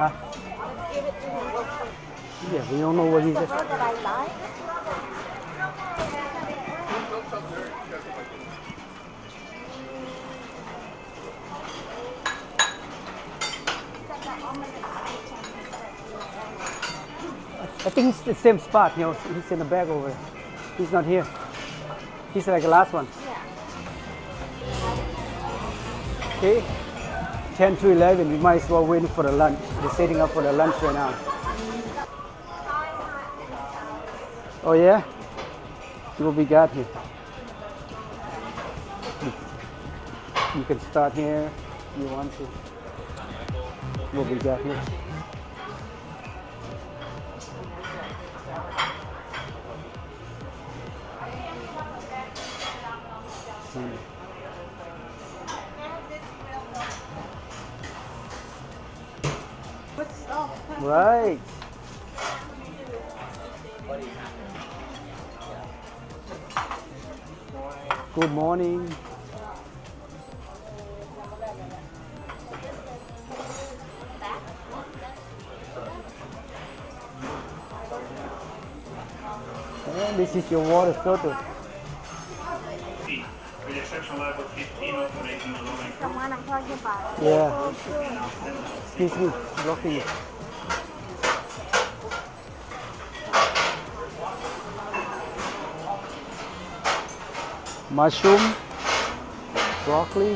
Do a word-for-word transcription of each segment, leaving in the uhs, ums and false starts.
Huh? Give it to him real quick. Yeah, we don't know what he The said. bird that I like. I think it's the same spot, you know, he's in the back over there. He's not here. He's like the last one. Okay, ten to eleven, we might as well wait for the lunch. They're setting up for the lunch right now. Oh yeah? See what we got here. You can start here if you want to. What we got here. Hmm. Right. Good morning. And this is your water filter. Someone I'm talking about. Yeah. Excuse me, blocking it. Mushroom, broccoli.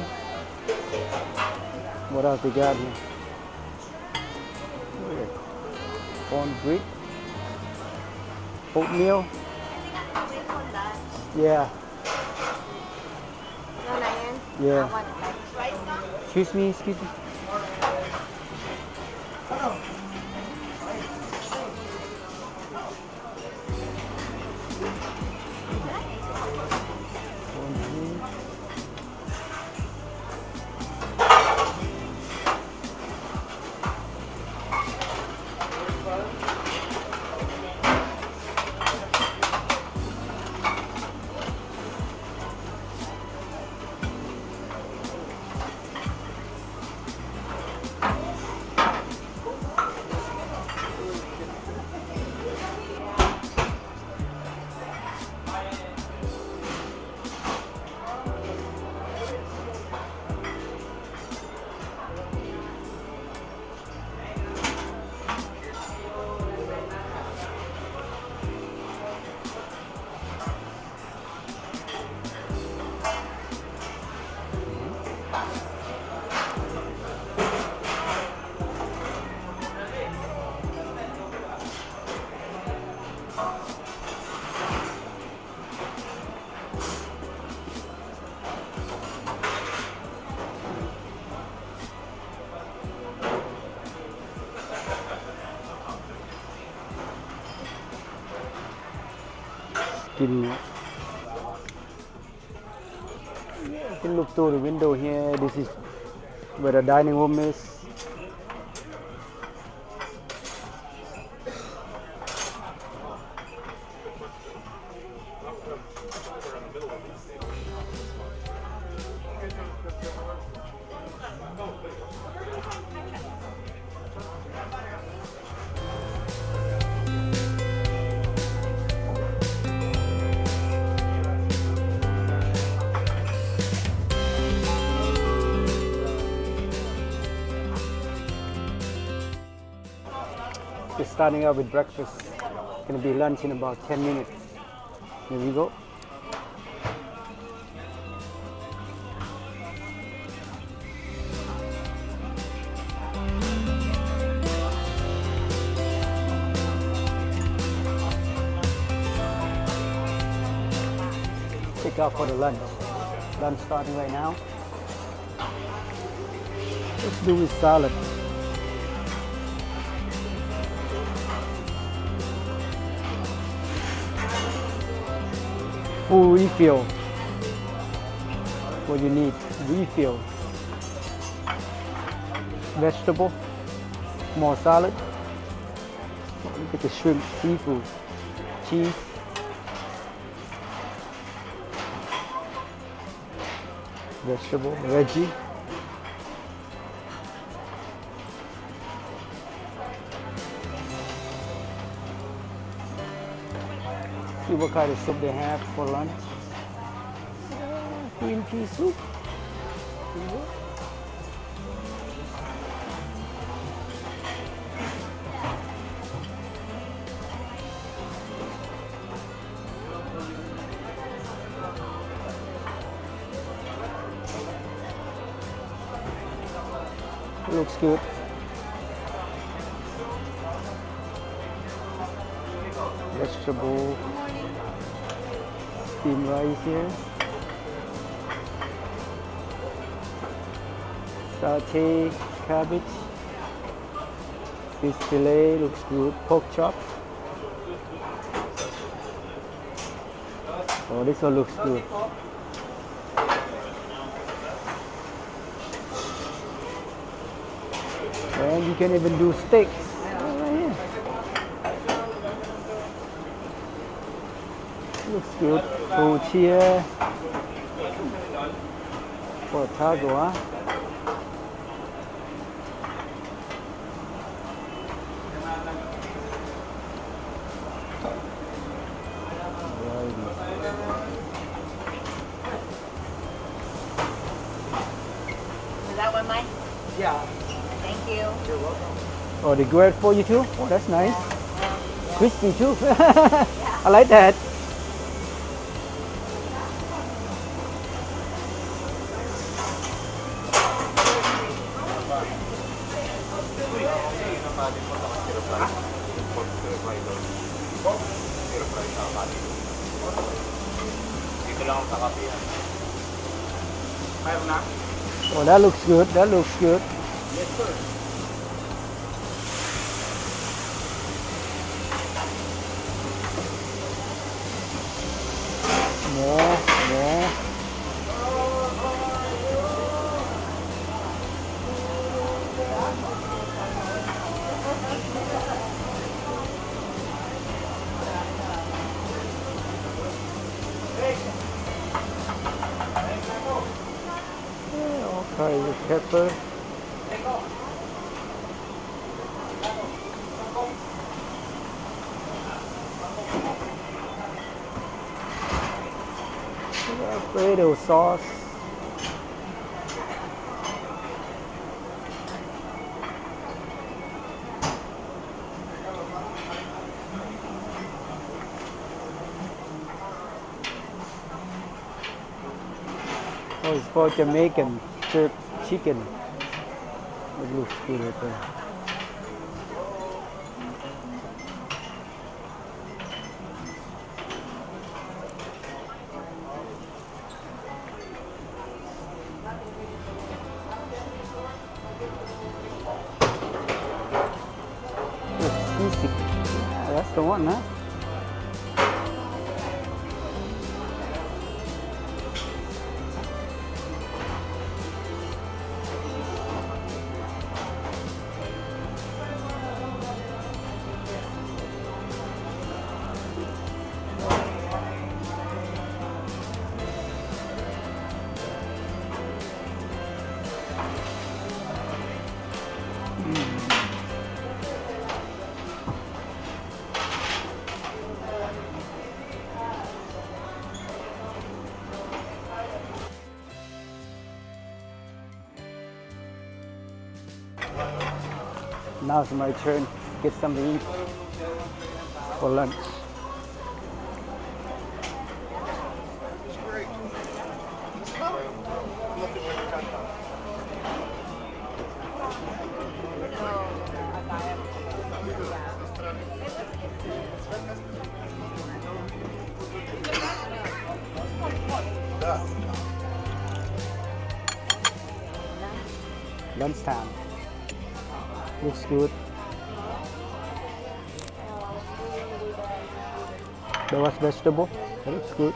What else we got here? Cornbread, oatmeal. Yeah. Yeah. Excuse me, excuse me. You can look through the window here. This is where the dining room is. Just starting out with breakfast. Gonna be lunch in about ten minutes. Here we go. Pick out for the lunch. Lunch starting right now. Let's do with salad. Full refill. What you need, refill. Vegetable, more salad. Look at the shrimp, seafood, cheese. Vegetable, veggie. see what kind of soup they have for lunch. Uh, green pea soup. Looks good. Vegetable, steamed rice here. Saute cabbage. Fish fillet looks good. Pork chop. Oh, this one looks good. And you can even do steaks. Oh, yeah. Looks good. Food here for taco, huh? Is that one mine? Yeah. Thank you. You're welcome. Oh, they grilled for you too? Oh, that's nice. Crispy too. I like that. Oh, that looks good. That looks good. Yes, sir. More, more. Okay, the pepper. Alfredo sauce. Oh, it's for Jamaican jerk chicken. It looks good right there. Sisig. Yeah, that's the one, huh? Now it's my turn to get something to eat for lunch. Lunchtime. Looks good. There was vegetable. That looks good.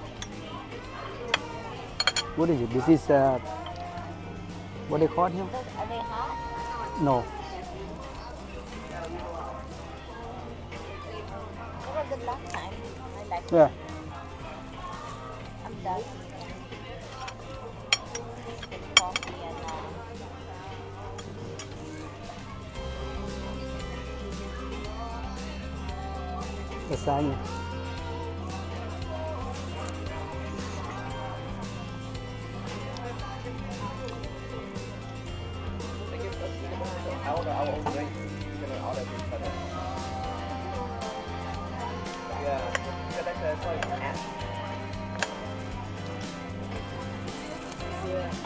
What is it? This is uh, what they call it here? Are they hot? No. They were good last time. I like Yeah. I'm done. Coffee and uh, Lasagna. order our own drinks. We cannot order for each other. Yeah, we like a sorry, app. Yeah.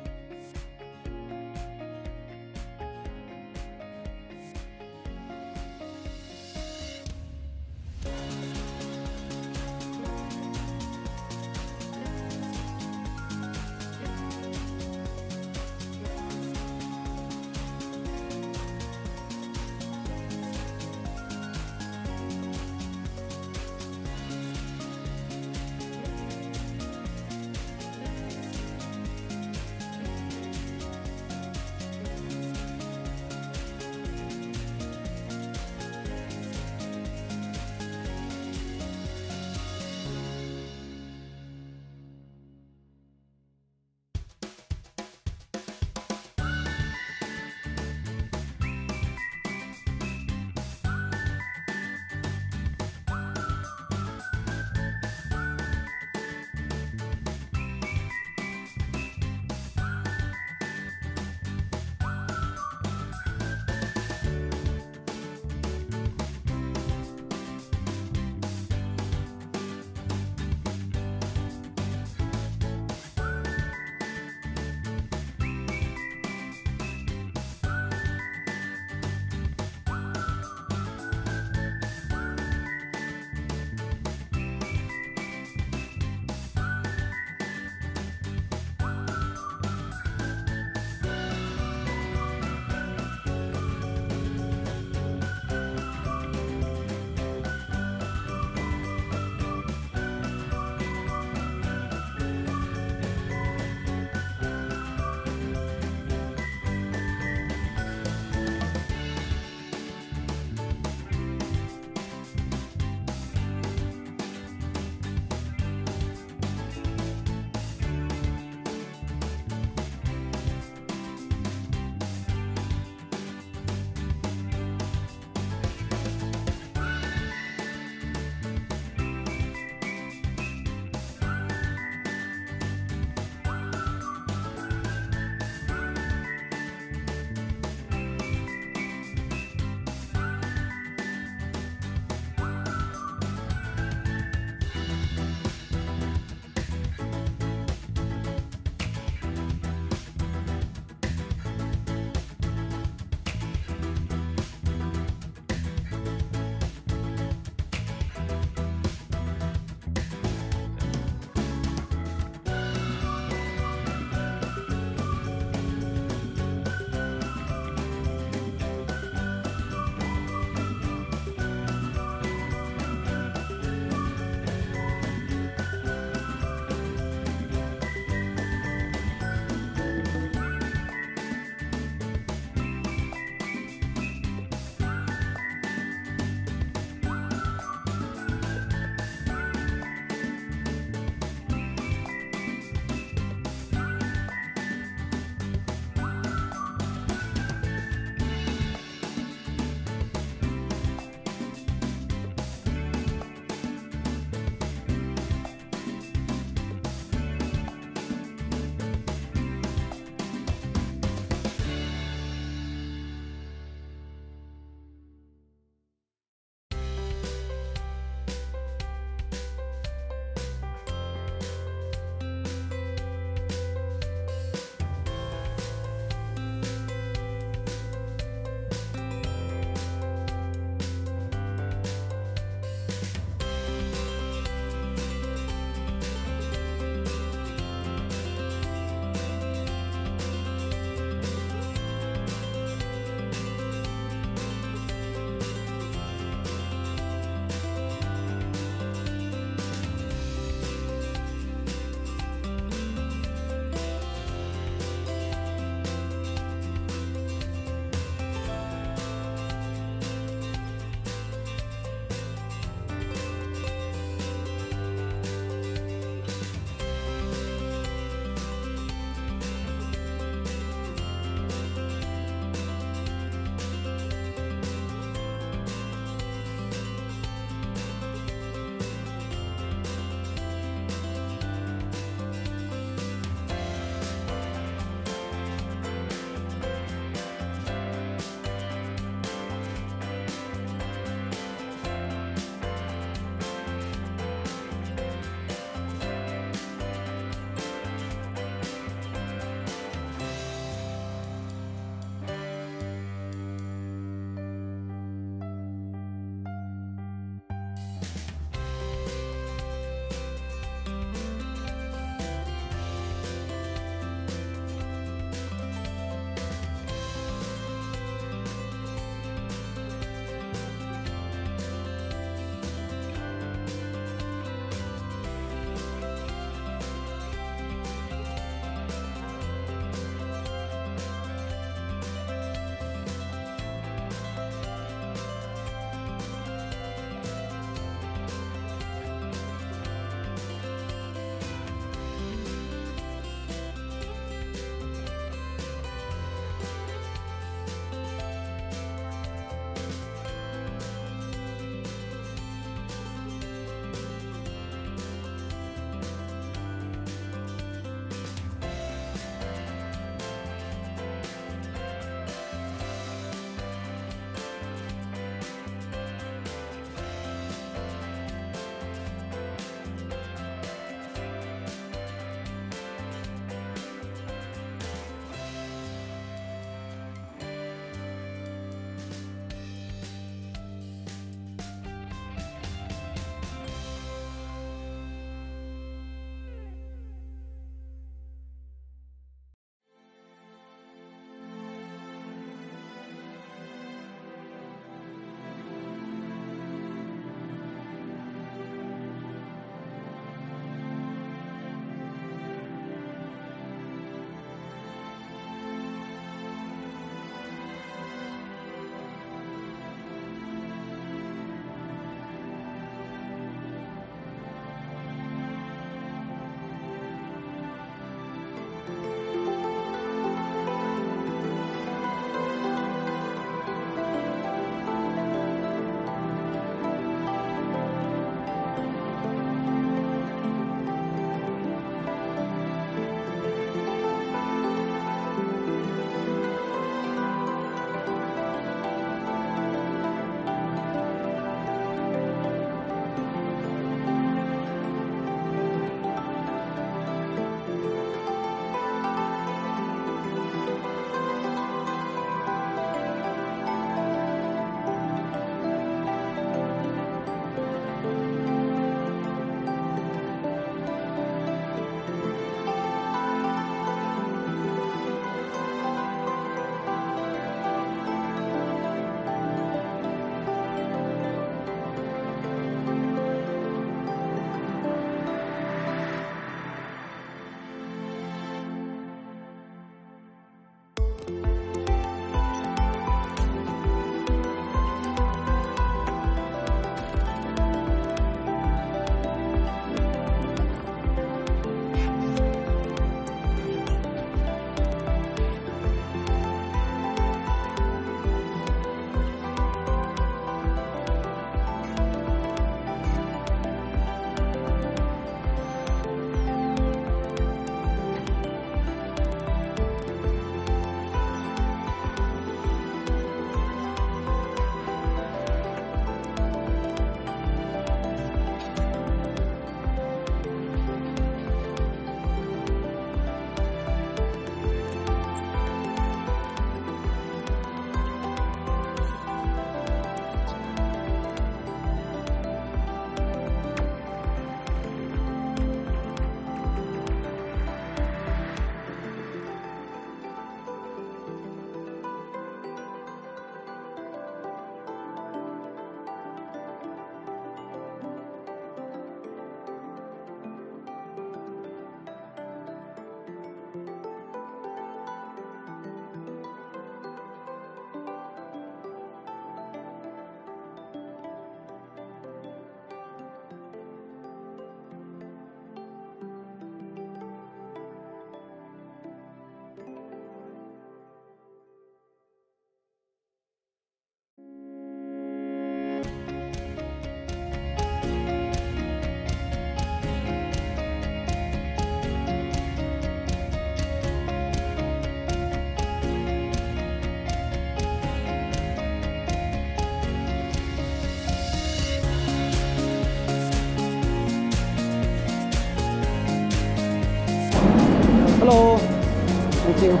Thank you.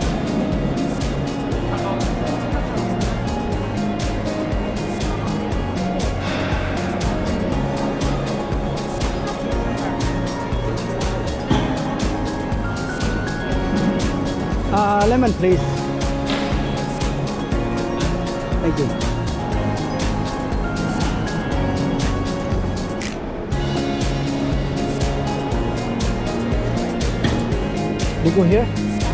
Uh, lemon, please. Thank you. You go here.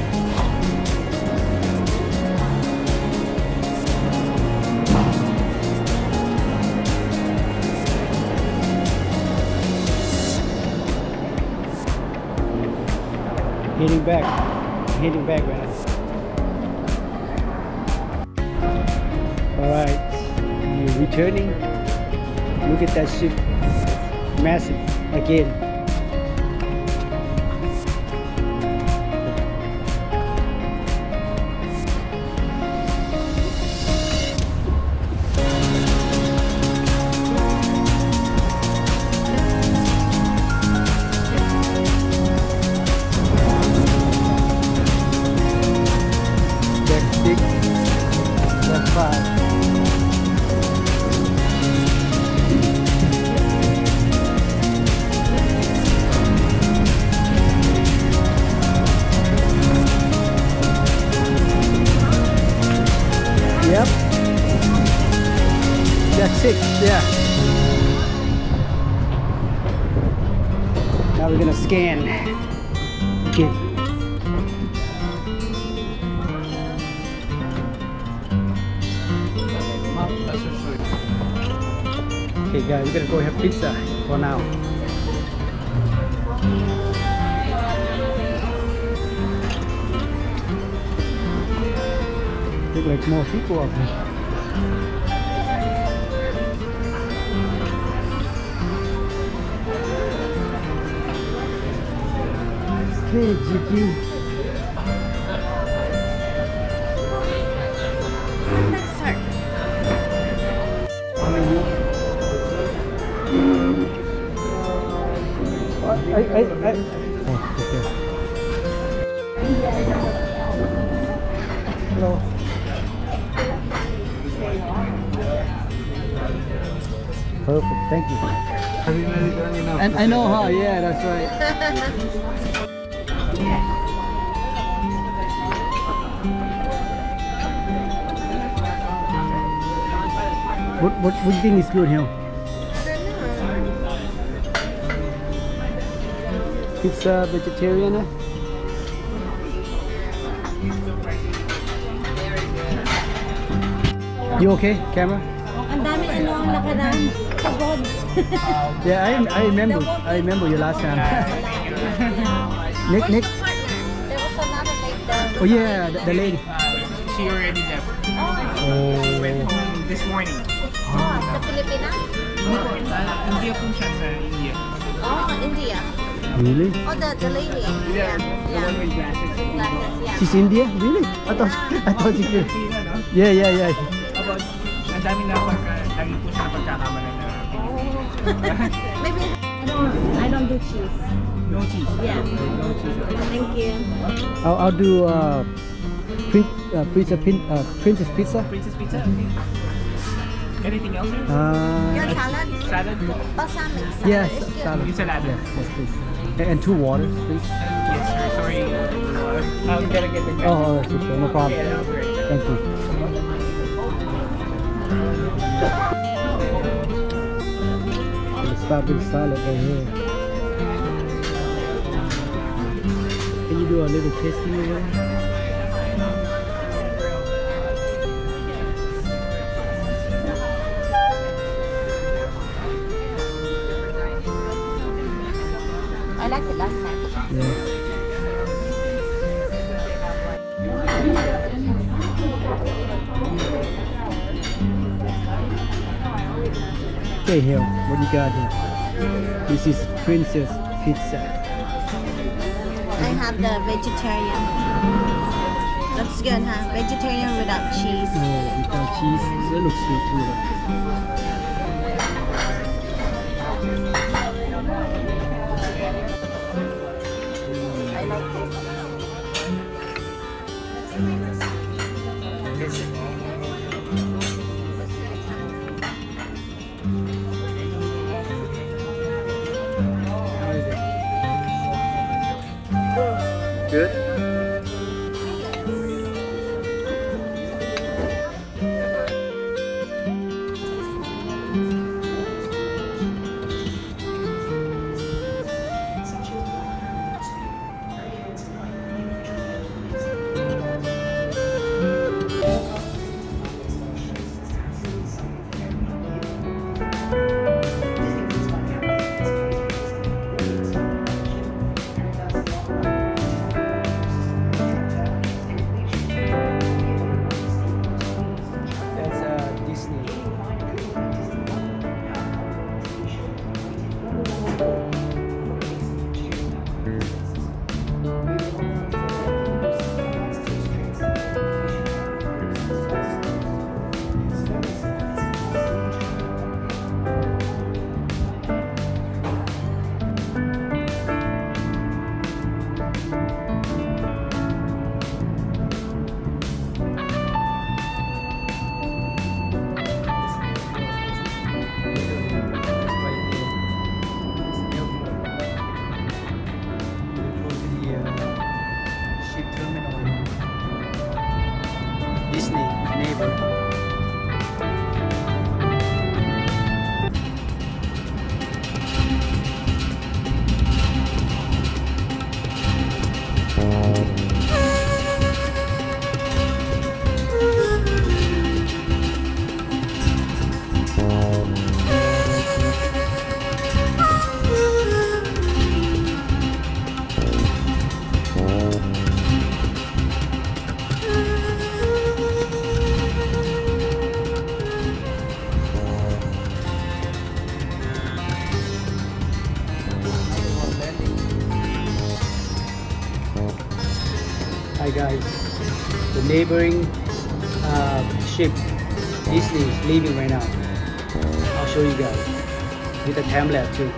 Heading back. Heading back right now. Alright, you're returning. Look at that ship. Massive again. Deck six, deck five. Yep. That's six, yeah. Now we're gonna scan. Okay. Okay guys, we're gonna go have pizza for now. Look like more people out here. Okay, G G. I, I, I. Oh, okay. Hello. Perfect, thank you. And I know how, yeah, that's right. What, what, what do you think is good here? Pizza vegetarian, eh? You okay, camera? Ang dami ano ang nakaraan. Pagod. Yeah, I, I remember. I remember you last time. Nick, Nick. There was another lady there. Oh yeah, the, the lady. She already left. Oh. Went home this morning. Oh, sa Pilipinas? India po siya sa India. Oh, India. Really? Oh, the, the lady. Yeah, Yeah. the one with glasses. Glasses, yeah. She's India? Really? I thought I thought she could. Filipino, no? Yeah, yeah, yeah. About, ang dami na pagka, lagi po siya na pagkakamala na Maybe I don't I don't do cheese. no cheese. Yeah. No cheese. Thank you. I'll I'll do uh, prin uh pizza pin uh princess pizza. Princess pizza? Okay. Anything else? Sir? Uh, Your salad? Salad? Balsamic salad. yes, is good. salad. Yung salad. Yes, yes, please. And, and two waters, please. Yes, sir. Sorry. Uh, I'm gonna get the glasses. Oh, oh, sure, no problem. Okay, I'll be right back. Thank you. Let's start with salad right here. Can you do a little tasting over there? I liked it last time. Yeah. Okay, here, what you got here? This is princess pizza. I have the vegetarian. Looks good, huh? Vegetarian without cheese. Oh, without cheese. That looks good too. I like this. neighboring uh, ship. Disney is leaving right now. I'll show you guys with a time lapse too.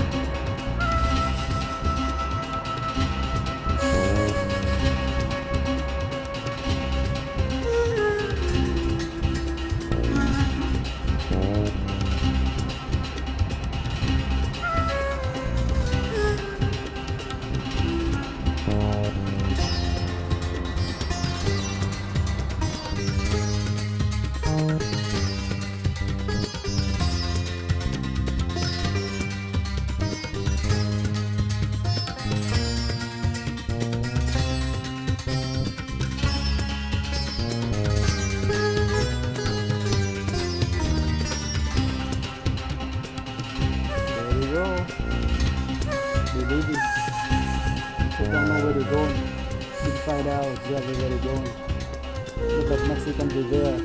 Baby, they don't know where they're going. We can find out exactly where they're going. Look at Mexican Rivera.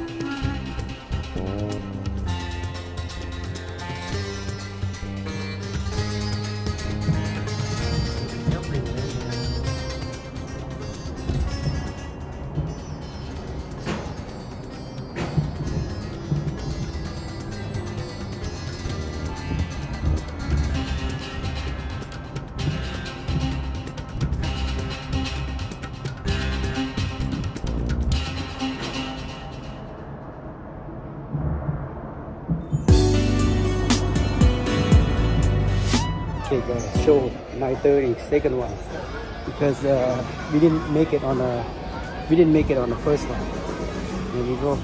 Okay guys, show nine thirty, second one, because uh, we didn't make it on a we didn't make it on the first one. There we go.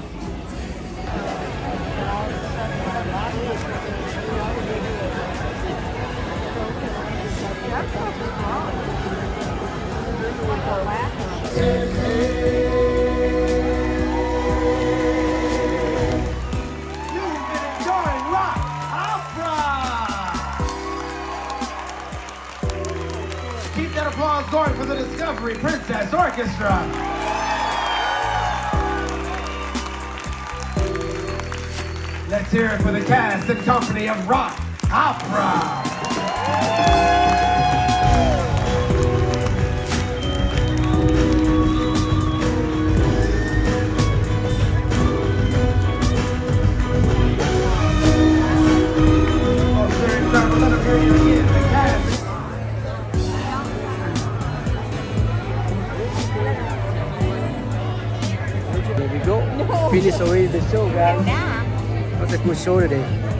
Keep that applause going for the Discovery Princess Orchestra. Let's hear it for the cast and company of Rock Opera. Oh, sir, sir, let us hear you again. The cast. There we go. Finish already the show, guys. It was a good show today.